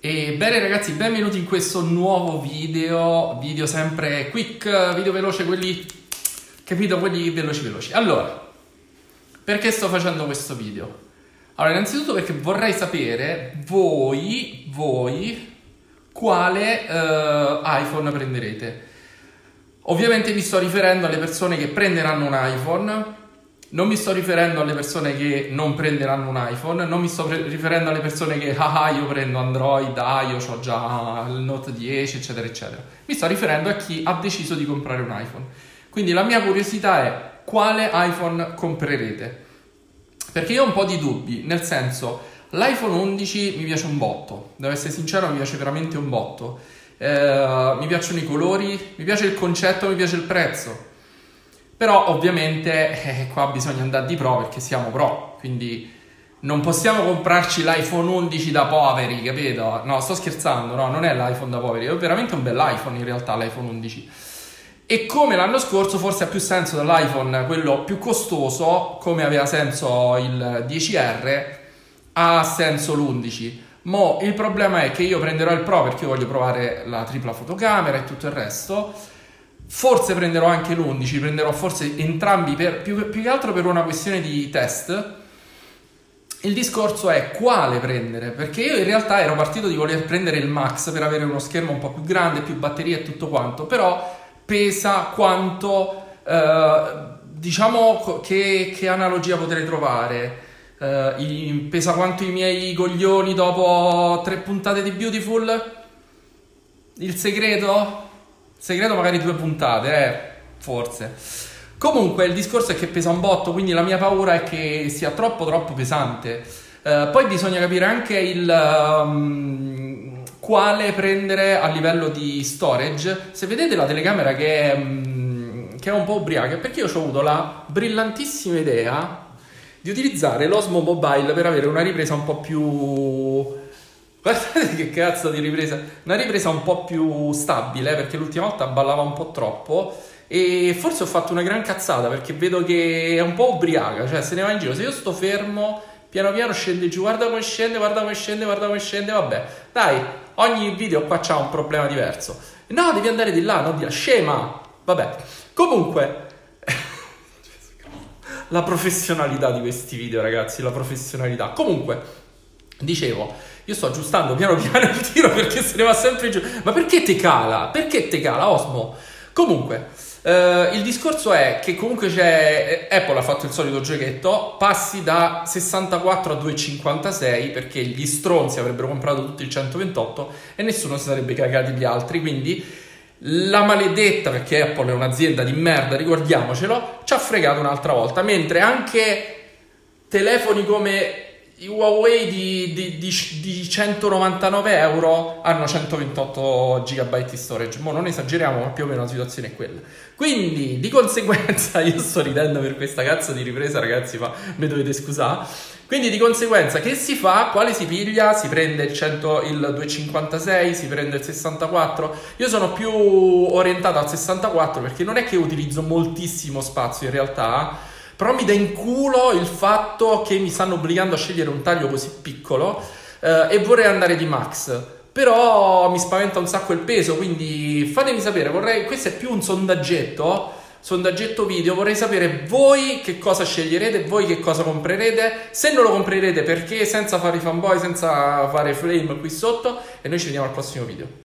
E bene ragazzi, benvenuti in questo nuovo video sempre quick, video veloce, quelli, capito, quelli veloci. Allora, perché sto facendo questo video? Allora, innanzitutto perché vorrei sapere voi quale iPhone prenderete. Ovviamente mi sto riferendo alle persone che prenderanno un iPhone. Non mi sto riferendo alle persone che non prenderanno un iPhone, non mi sto riferendo alle persone che io prendo Android, io ho già il Note 10, eccetera, eccetera. Mi sto riferendo a chi ha deciso di comprare un iPhone. Quindi la mia curiosità è: quale iPhone comprerete? Perché io ho un po' di dubbi, nel senso, l'iPhone 11 mi piace un botto, devo essere sincero, mi piace veramente un botto. Mi piacciono i colori, mi piace il concetto, mi piace il prezzo. Però ovviamente qua bisogna andare di pro perché siamo pro, quindi non possiamo comprarci l'iPhone 11 da poveri, capito? No, sto scherzando, no, non è l'iPhone da poveri, è veramente un bell'iPhone in realtà l'iPhone 11. E come l'anno scorso forse ha più senso dell'iPhone, quello più costoso, come aveva senso il 10R, ha senso l'11. Mo' il problema è che io prenderò il Pro perché io voglio provare la tripla fotocamera e tutto il resto. Forse prenderò anche l'11, prenderò forse entrambi più che altro per una questione di test. Il discorso è quale prendere, perché io in realtà ero partito di voler prendere il Max per avere uno schermo un po' più grande, più batteria e tutto quanto, però pesa quanto, diciamo che analogia potrei trovare, pesa quanto i miei coglioni dopo 3 puntate di Beautiful, il segreto? Segreto magari 2 puntate, forse. Comunque il discorso è che pesa un botto, quindi la mia paura è che sia troppo pesante. Poi bisogna capire anche quale prendere a livello di storage. Se vedete la telecamera che è un po' ubriaca, è perché io ho avuto la brillantissima idea di utilizzare l'Osmo Mobile per avere una ripresa un po' più... Guardate che cazzo di ripresa, una ripresa un po' più stabile, perché l'ultima volta ballava un po' troppo e forse ho fatto una gran cazzata perché vedo che è un po' ubriaca, cioè se ne va in giro. Se io sto fermo, piano piano scende giù, guarda come scende, vabbè, dai, ogni video qua c'ha un problema diverso. No, devi andare di là, non di là, scema, vabbè. Comunque, la professionalità di questi video, ragazzi, la professionalità. Comunque, dicevo, io sto aggiustando piano piano il tiro perché se ne va sempre giù. Ma perché te cala? Perché te cala, Osmo? Comunque, il discorso è che comunque Apple ha fatto il solito giochetto, passi da 64 a 256 perché gli stronzi avrebbero comprato tutti il 128 e nessuno si sarebbe cagato gli altri, quindi la maledetta, perché Apple è un'azienda di merda, ricordiamocelo, ci ha fregato un'altra volta, mentre anche telefoni come i Huawei di 199 euro hanno 128 GB di storage. Mo' non esageriamo, ma più o meno la situazione è quella. Quindi, di conseguenza, io sto ridendo per questa cazzo di ripresa, ragazzi, ma mi dovete scusare. Quindi, di conseguenza, che si fa? Quale si piglia? Si prende il 256, si prende il 64. Io sono più orientato al 64 perché non è che utilizzo moltissimo spazio in realtà. Però mi dà in culo il fatto che mi stanno obbligando a scegliere un taglio così piccolo e vorrei andare di Max. Però mi spaventa un sacco il peso, quindi fatemi sapere, questo è più un sondaggetto video, vorrei sapere voi che cosa sceglierete, voi che cosa comprerete, se non lo comprerete perché, senza fare i fanboy, senza fare flame qui sotto, e noi ci vediamo al prossimo video.